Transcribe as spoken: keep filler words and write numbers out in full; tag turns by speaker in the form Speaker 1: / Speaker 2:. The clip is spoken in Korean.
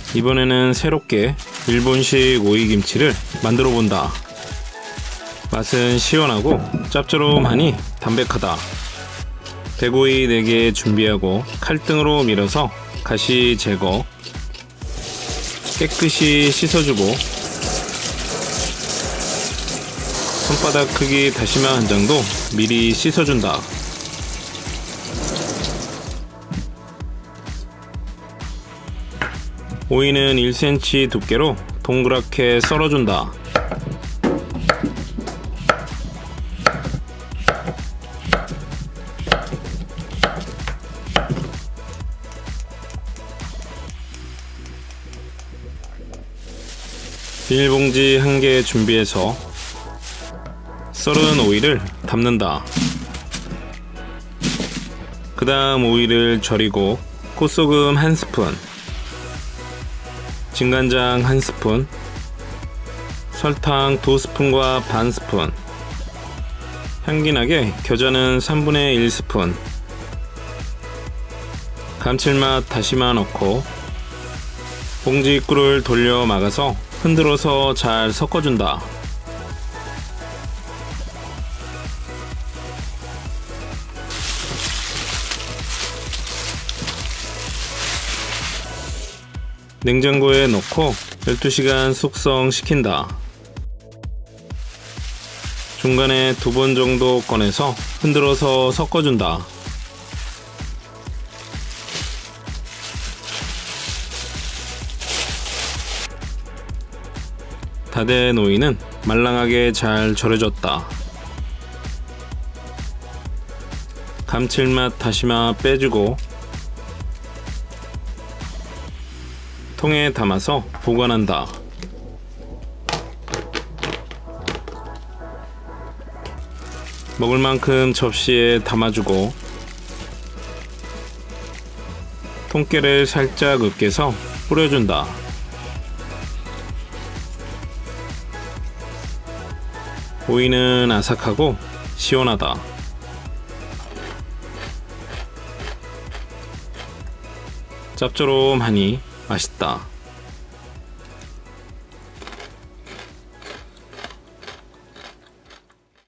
Speaker 1: 이번에는 새롭게 일본식 오이김치를 만들어 본다. 맛은 시원하고 짭조름하니 담백하다. 대구이 네 개 준비하고 칼등으로 밀어서 가시 제거, 깨끗이 씻어주고 손바닥 크기 다시마 한 장도 미리 씻어준다. 오이는 일 센티미터 두께로 동그랗게 썰어준다. 비닐봉지 한 개 준비해서 썰은 오이를 담는다. 그 다음 오이를 절이고 꽃소금 한 스푼, 진간장 한 스푼, 설탕 두 스푼과 반 스푼, 향기나게 겨자는 삼분의 일 스푼, 감칠맛 다시마 넣고 봉지 입구를 돌려 막아서 흔들어서 잘 섞어준다. 냉장고에 넣고 열두 시간 숙성시킨다. 중간에 두 번 정도 꺼내서 흔들어서 섞어준다. 다 된 오이는 말랑하게 잘 절여졌다. 감칠맛 다시마 빼주고 통에 담아서 보관한다. 먹을 만큼 접시에 담아주고 통깨를 살짝 으깨서 뿌려준다. 오이는 아삭하고 시원하다. 짭조름하니 맛있다.